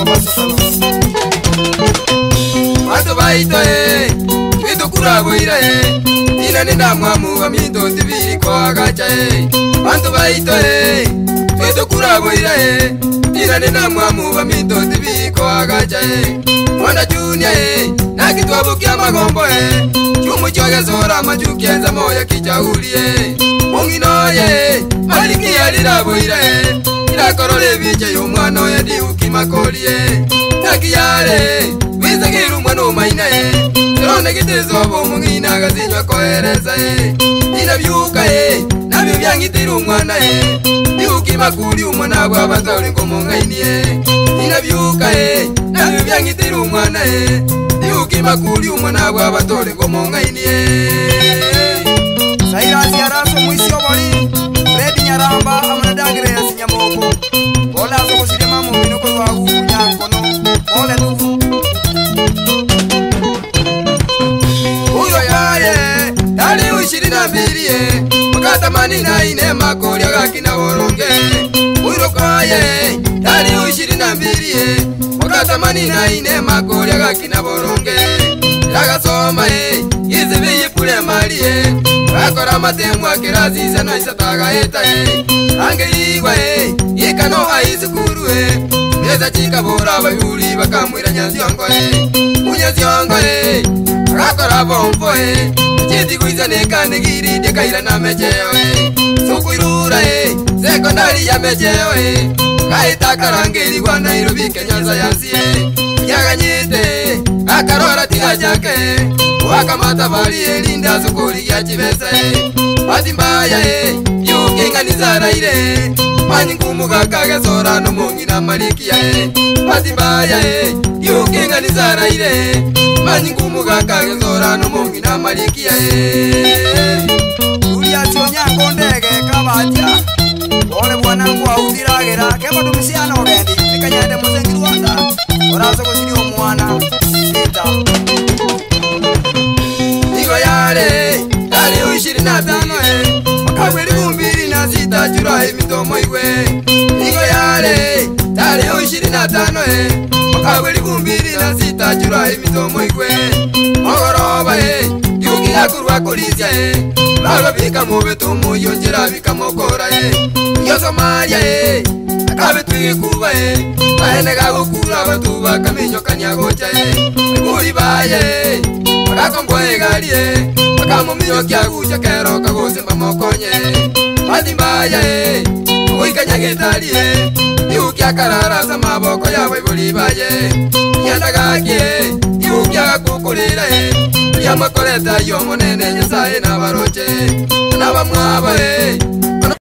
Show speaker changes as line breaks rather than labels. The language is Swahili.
Watu baito Vitu kurabo ira Ina nenda mwamu wa mito tibiri kwa gacha Watu baito Vitu kurabo ira Ina nenda mwamu wa mito tibiri kwa gacha Mwana junia na kituabu kia magombo Chumu choge zora majukienza moya kichaulie Mungino maliki ya lirabo ira Ila korole viche yumwano ya diuki makolie Nakiyare Wizagiru mwano maina Serone kitezobo mungina gazinywa kohereza Ina vyuka Nabyo byangitiru mwana Diuki makuli umwana wabatore ngomongaini Ina vyuka Nabyo byangitiru mwana Diuki makuli umwana wabatore ngomongaini
Sairasi araso mwisho boli Redi nyaramba amanadagire ya sinyamoko Ola soko sidema mumino kwa wagu nyankono Ole tu
Uyo yaye Dali ushirina mbirie Wakata manina ine makori agakina woronge Uyo kaye Dali ushirina mbirie Wakata manina ine makori agakina woronge Laga soma Izibi yipule malie Akora matemu akiraziza na isataga eta Angeliwa Ikano aizukuru Meza chika bora bayuri bakamwira nyaziongo Unyaziongo Akora bombo Chiti kuiza neka negiri dekaira na mecheo Sukuirura Sekondari ya mecheo Kaita karangeli wa Nairobi Kenya yansi Yaganyite Akarora tiga jake Wakamata bali elinda sukuri ya chibese Wadimbaya Yukinga nizara ire Mani ngumuga kage zora no mungi na maliki ya Wadimbaya Yukinga nizara ire Mani ngumuga kage zora no mungi na maliki ya
Ulia chonya kondege kabatia Ole bwanangu audiragira Kema dumisiana ogendi Nikanyade musengi Rwanda Oraso kusiri omwana Sita
Nigo yare Dali ushirina tano Makaweli kumbiri na sita Chura mitomo iwe Nigo yare Dali ushirina tano Makaweli kumbiri na sita Chura mitomo iwe Mogoroba Yuki akurwa kulizia Laga bika mubetu muyonjira bika mokora Yo Somalia Akabe tuigi kuba Ahenega gukura batuba kaminyo kanyagocha Kuri baye Akakombo egalie Akamumiyo kiagucha kero kagosemba mokonye Madimbaye Uikanya gitalie Yuki akarara sa maboko yawe buri baye Yandagakie Yuki akakukulira Yamakoreta yomonene nyesaye n'abaroche N'abamwaba